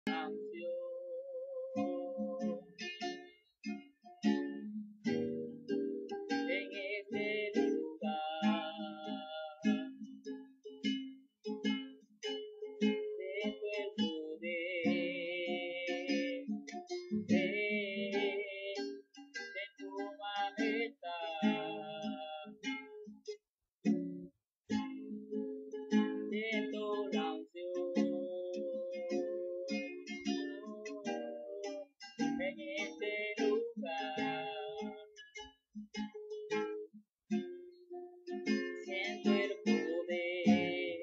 En este lugar, siento el poder de tu majestad, siento la unción en este lugar. Siento el poder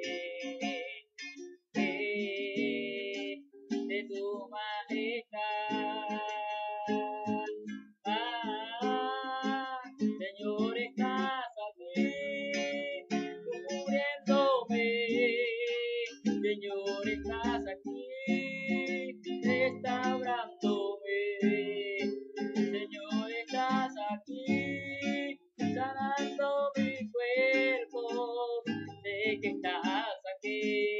de tu majestad. Señor, estás aquí, tú cubriéndome. Señor, estás aquí, restaurándome. Señor, estás aquí, sanando mi cuerpo. Sé que estás aquí.